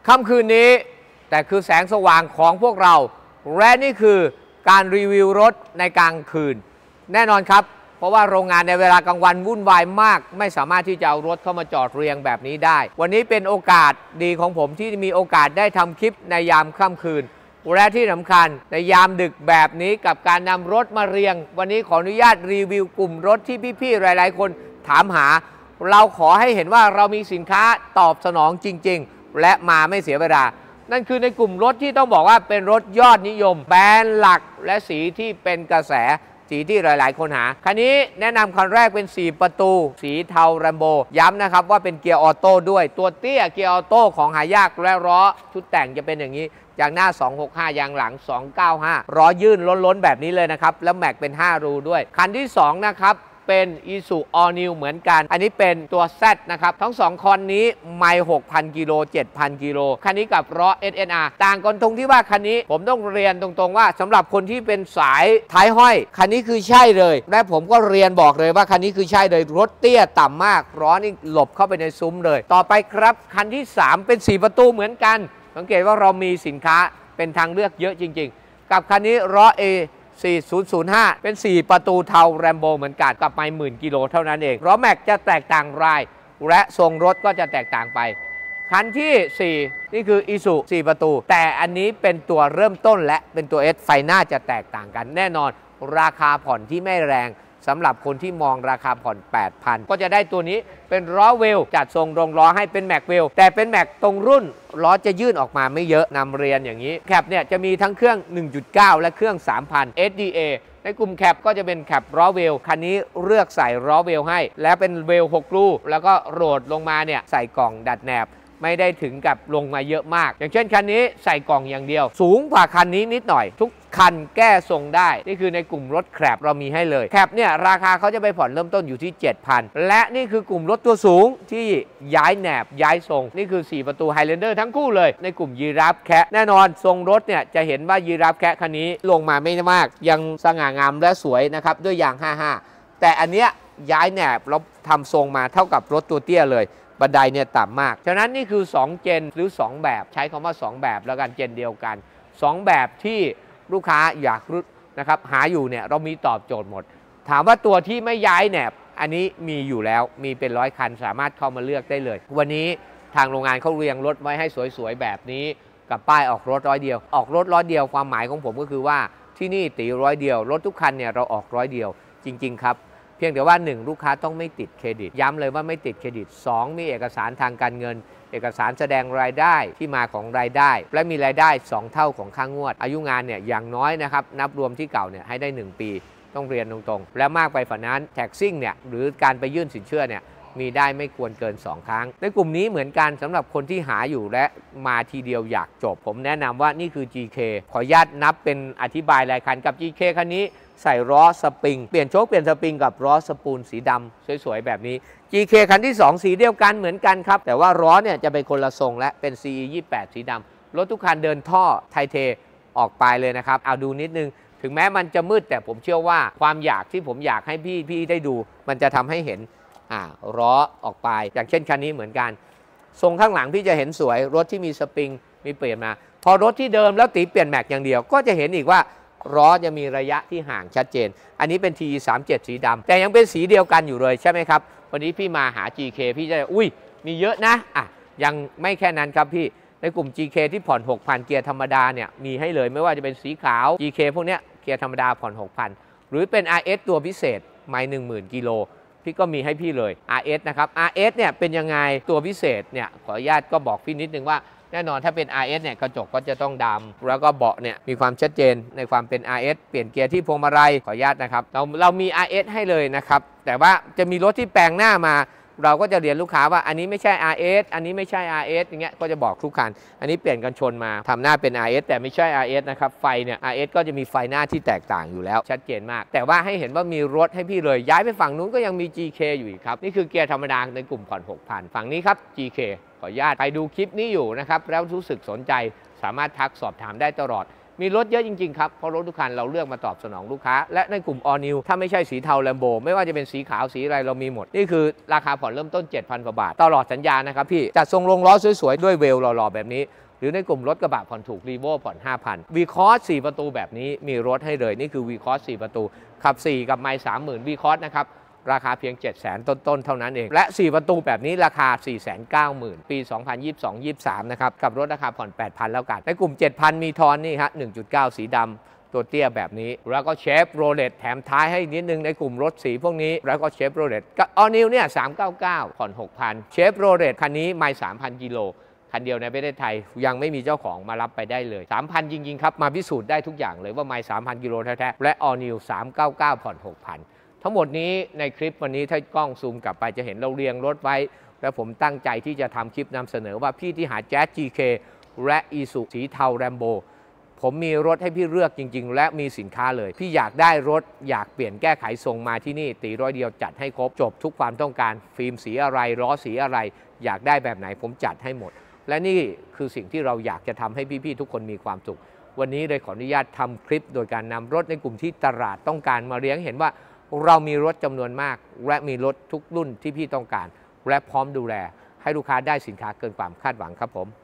ค่ำคืนนี้แต่คือแสงสว่างของพวกเราและนี่คือการรีวิวรถในกลางคืนแน่นอนครับเพราะว่าโรงงานในเวลากลางวันวุ่นวายมากไม่สามารถที่จะเอารถเข้ามาจอดเรียงแบบนี้ได้วันนี้เป็นโอกาสดีของผมที่มีโอกาสได้ทำคลิปในยามค่ำคืนและที่สำคัญในยามดึกแบบนี้กับการนำรถมาเรียงวันนี้ขออนุญาตรีวิวกลุ่มรถที่พี่ๆหลายๆคนถามหาเราขอให้เห็นว่าเรามีสินค้าตอบสนองจริงๆและมาไม่เสียเวลานั่นคือในกลุ่มรถที่ต้องบอกว่าเป็นรถยอดนิยมแบรนด์หลักและสีที่เป็นกระแสสีที่หลายๆคนหาคันนี้แนะนำคันแรกเป็น4ประตูสีเทาแรมโบย้ำนะครับว่าเป็นเกียร์ออโต้ด้วยตัวเตี้ยเกียร์ออโต้ของหายากและล้อชุดแต่งจะเป็นอย่างนี้ยางหน้า265ยางหลัง295ล้อยื่นล้นๆแบบนี้เลยนะครับแล้วแม็กเป็น5รูด้วยคันที่2นะครับเป็น Isuzu All New เหมือนกันอันนี้เป็นตัว Z นะครับทั้ง2คันนี้ไมล์ 6,000 กิโล 7,000 กิโลคันนี้กับล้อ SNR ต่างกันตรงที่ว่าคันนี้ผมต้องเรียนตรงๆว่าสำหรับคนที่เป็นสายท้ายห้อยคันนี้คือใช่เลยและผมก็เรียนบอกเลยว่าคันนี้คือใช่เลยรถเตี้ยต่ำมากล้อนี่หลบเข้าไปในซุ้มเลยต่อไปครับคันที่3เป็น4ประตูเหมือนกันสังเกตว่าเรามีสินค้าเป็นทางเลือกเยอะจริงๆกับคันนี้ล้อ 4005 เป็น4ประตูเทาแรมโบเหมือนกันกับไมล์10,000 กิโลเท่านั้นเองล้อแม็กจะแตกต่างรายและทรงรถก็จะแตกต่างไปคันที่4นี่คือ Isuzu 4ประตูแต่อันนี้เป็นตัวเริ่มต้นและเป็นตัว S ไฟหน้าจะแตกต่างกันแน่นอนราคาผ่อนที่ไม่แรงสำหรับคนที่มองราคาผ่อน 8,000 ก็จะได้ตัวนี้เป็นล้อเวลจัดทรงรองล้อให้เป็นแม็กเวลแต่เป็นแม็กตรงรุ่นล้อจะยื่นออกมาไม่เยอะนำเรียนอย่างนี้แคปเนี่ยจะมีทั้งเครื่อง 1.9 และเครื่อง 3,000 SDA ในกลุ่มแคปก็จะเป็นแคปล้อเวลคันนี้เลือกใส่ล้อเวลให้และเป็นเวล6ลูกแล้วก็โหลดลงมาเนี่ยใส่กล่องดัดแนบไม่ได้ถึงกับลงมาเยอะมากอย่างเช่นคันนี้ใส่กล่องอย่างเดียวสูงกว่าคันนี้นิดหน่อยทุกคันแก้ทรงได้นี่คือในกลุ่มรถแคปเรามีให้เลยแคปเนี่ยราคาเขาจะไปผ่อนเริ่มต้นอยู่ที่ 7,000 และนี่คือกลุ่มรถตัวสูงที่ย้ายแหนบย้ายทรงนี่คือ4ประตู Highlander ทั้งคู่เลยในกลุ่มยีราฟแคะแน่นอนทรงรถเนี่ยจะเห็นว่ายีราฟแคะคันนี้ลงมาไม่มากยังสง่างามและสวยนะครับด้วยยาง 55 แต่อันเนี้ยย้ายแหนบแล้วทำทรงมาเท่ากับรถตัวเตี้ยเลยบันไดเนี่ยต่ำมากฉะนั้นนี่คือ2เจนหรือ2แบบใช้คำว่า2แบบแล้วกันเจนเดียวกัน2แบบที่ลูกค้าอยากรู้นะครับหาอยู่เนี่ยเรามีตอบโจทย์หมดถามว่าตัวที่ไม่ย้ายแหนบอันนี้มีอยู่แล้วมีเป็น100 คันสามารถเข้ามาเลือกได้เลยวันนี้ทางโรงงานเขาเรียงรถไว้ให้สวยๆแบบนี้กับป้ายออกรถ100 เดียวออกรถ100 เดียวความหมายของผมก็คือว่าที่นี่ตี100 เดียวรถทุกคันเนี่ยเราออก100 เดียวจริงๆครับเพียงแต่ว่า1ลูกค้าต้องไม่ติดเครดิตย้ำเลยว่าไม่ติดเครดิต2มีเอกสารทางการเงินเอกสารแสดงรายได้ที่มาของรายได้และมีรายได้2เท่าของค่างวดอายุงานเนี่ยอย่างน้อยนะครับนับรวมที่เก่าเนี่ยให้ได้1ปีต้องเรียนตรงๆและมากไปฝ่านั้นแท็กซิ่งเนี่ยหรือการไปยื่นสินเชื่อเนี่ยมีได้ไม่ควรเกิน2ครั้งในกลุ่มนี้เหมือนกันสำหรับคนที่หาอยู่และมาทีเดียวอยากจบผมแนะนำว่านี่คือ GK ขออนุญาตนับเป็นอธิบายรายคันกับ GK คันนี้ใส่ล้อสปริงเปลี่ยนโชคเปลี่ยนสปริงกับล้อสปูลสีดำสวยๆแบบนี้ GK คันที่2สีเดียวกันเหมือนกันครับแต่ว่าล้อเนี่ยจะเป็นคนละทรงและเป็น CE 28สีดำรถทุกคันเดินท่อไทเทออกไปเลยนะครับเอาดูนิดนึงถึงแม้มันจะมืดแต่ผมเชื่อว่าความอยากที่ผมอยากให้พี่ได้ดูมันจะทำให้เห็นล้อออกไปอย่างเช่นคันนี้เหมือนกันทรงข้างหลังพี่จะเห็นสวยรถที่มีสปริงมีเปลี่ยนมาพอรถที่เดิมแล้วตีเปลี่ยนแม็กอย่างเดียวก็จะเห็นอีกว่าล้อจะมีระยะที่ห่างชัดเจนอันนี้เป็น TE37 สีดำแต่ยังเป็นสีเดียวกันอยู่เลยใช่ไหมครับวันนี้พี่มาหา GK พี่จะอุ้ยมีเยอะนะยังไม่แค่นั้นครับพี่ในกลุ่ม GK ที่ผ่อน 6,000 เกียร์ธรรมดาเนี่ยมีให้เลยไม่ว่าจะเป็นสีขาว GK พวกเนี้ยเกียร์ธรรมดาผ่อน 6,000 หรือเป็น RS ตัวพิเศษไมล์ 10,000 กิโลพี่ก็มีให้พี่เลย RS นะครับ RS เนี่ยเป็นยังไงตัวพิเศษเนี่ยขออนุญาตก็บอกพี่นิดนึงว่าแน่นอนถ้าเป็น RS เนี่ยกระจกก็จะต้องดำแล้วก็เบาะเนี่ยมีความชัดเจนในความเป็น RS เปลี่ยนเกียร์ที่พวงมาลัยขออนุญาตนะครับเรามี RS ให้เลยนะครับแต่ว่าจะมีรถที่แปลงหน้ามาเราก็จะเรียนลูกค้าว่าอันนี้ไม่ใช่ RS อันนี้ไม่ใช่ RS อย่างเงี้ยก็จะบอกทุกคันอันนี้เปลี่ยนกันชนมาทำหน้าเป็น RS แต่ไม่ใช่ RS นะครับไฟเนี่ย RS ก็จะมีไฟหน้าที่แตกต่างอยู่แล้วชัดเจนมากแต่ว่าให้เห็นว่ามีรถให้พี่เลยย้ายไปฝั่งนู้นก็ยังมี GK อยู่อีกครับนี่คือเกียร์ธรรมดาในกลุ่มผ่อน 6,000 ฝั่งนี้ครับ GK ขออนุญาตไปดูคลิปนี้อยู่นะครับแล้วรู้สึกสนใจสามารถทักสอบถามได้ตลอดมีรถเยอะจริงๆครับเพราะรถทุกคันเราเลือกมาตอบสนองลูกค้าและในกลุ่ม All New ถ้าไม่ใช่สีเทา Lambo ไม่ว่าจะเป็นสีขาวสีอะไรเรามีหมดนี่คือราคาผ่อนเริ่มต้น 7,000 กว่าบาทตลอดสัญญานะครับพี่จัดทรงลงล้อสวยๆด้วยเวลหล่อๆแบบนี้หรือในกลุ่มรถกระบะผ่อนถูก Revo ผ่อน 5,000 V-Cross 4 ประตูแบบนี้มีรถให้เลยนี่คือ V-Cross 4 ประตูขับ4กับไมล์ 30,000 V-Cross นะครับราคาเพียง 700,000 ต้นๆเท่านั้นเองและ 4 ประตูแบบนี้ราคา 490,000 ปี 2022-23 นะครับกับรถราคาผ่อน 8,000 แล้วกันในกลุ่ม 7,000 มีทอนนี่ฮะ 1.9 สีดำตัวเตี้ยแบบนี้แล้วก็เชฟโรเลตแถมท้ายให้นิดนึงในกลุ่มรถสีพวกนี้แล้วก็เชฟโรเลตกับออนิวเนี่ย399ผ่อน 6,000 เชฟโรเลตคันนี้ไมล์ 3,000 กิโลคันเดียวในประเทศไทยยังไม่มีเจ้าของมารับไปได้เลย 3,000 จริงๆครับมาพิสูจน์ได้ทุกอย่างเลยว่าไมล์ 3,000 กิโลแท้ๆและออนิว399ผ่อน 6,000 ทั้งหมดนี้ในคลิปวันนี้ถ้ากล้องซูมกลับไปจะเห็นเราเรียงรถไว้และผมตั้งใจที่จะทำคลิปนำเสนอว่าพี่ที่หาแจ๊ส GK และอีซูสีเทาแรมโบผมมีรถให้พี่เลือกจริงๆและมีสินค้าเลยพี่อยากได้รถอยากเปลี่ยนแก้ไขทรงมาที่นี่ตีร้อยเดียวจัดให้ครบจบทุกความต้องการฟิล์มสีอะไรล้อสีอะไรอยากได้แบบไหนผมจัดให้หมดและนี่คือสิ่งที่เราอยากจะทำให้พี่ๆทุกคนมีความสุขวันนี้เลยขออนุญาตทำคลิปโดยการนำรถในกลุ่มที่ตลาดต้องการมาเลี้ยงเห็นว่าเรามีรถจำนวนมากและมีรถทุกรุ่นที่พี่ต้องการและพร้อมดูแลให้ลูกค้าได้สินค้าเกินความคาดหวังครับผม